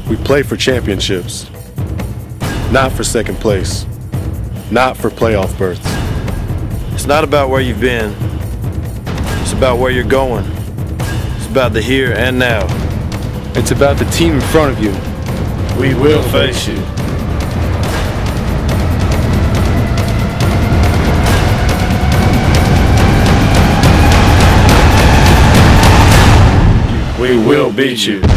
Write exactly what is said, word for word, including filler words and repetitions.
We play for championships, not for second place, not for playoff berths. It's not about where you've been. It's about where you're going. It's about the here and now. It's about the team in front of you. We will face you. We will beat you.